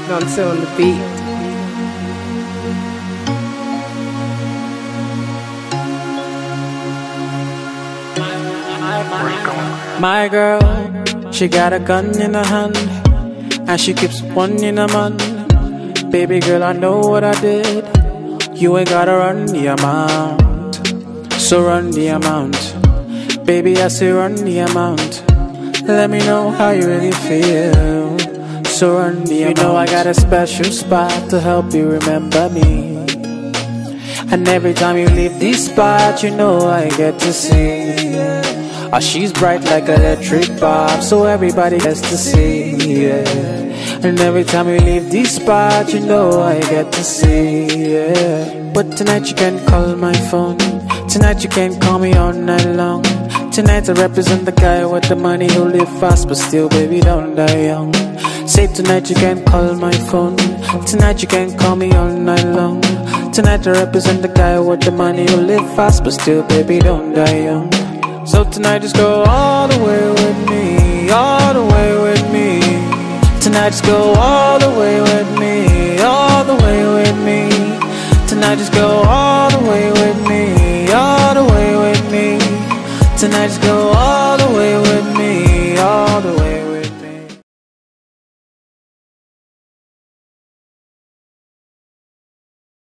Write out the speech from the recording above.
Nonso on the beat. My girl, she got a gun in her hand, and she keeps one in her man. Baby girl, I know what I did. You ain't gotta run the amount, so run the amount. Baby, I say run the amount. Let me know how you really feel, so run the amount. You know I got a special spot to help you remember me, and every time you leave this spot, you know I get to see. Oh, she's bright like electric bulb, so everybody gets to see, yeah. And every time you leave this spot, you know I get to see, yeah. But tonight you can call my phone, tonight you can call me all night long. Tonight I represent the guy with the money who live fast, but still, baby, don't die young. Say tonight you can call my phone, tonight you can call me all night long. Tonight I represent the guy with the money who live fast, but still, baby, don't die young. So tonight just go all the way with me, all the way with me. Tonight just go all the way with me, all the way with me. Tonight just go all the way with me, all the way with me. Tonight just go all